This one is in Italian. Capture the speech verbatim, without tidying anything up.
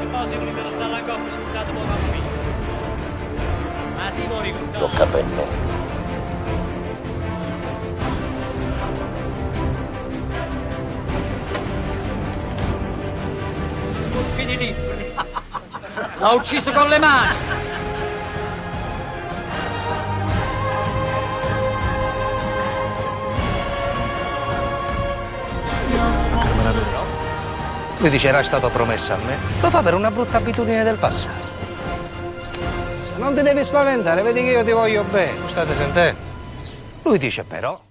Lo capennetto. Colpi di libri. L'ha ucciso con le mani. Lui dice era stato promesso a me. Lo fa per una brutta abitudine del passato. Non ti devi spaventare, vedi che io ti voglio bene. State sentendo? Lui dice però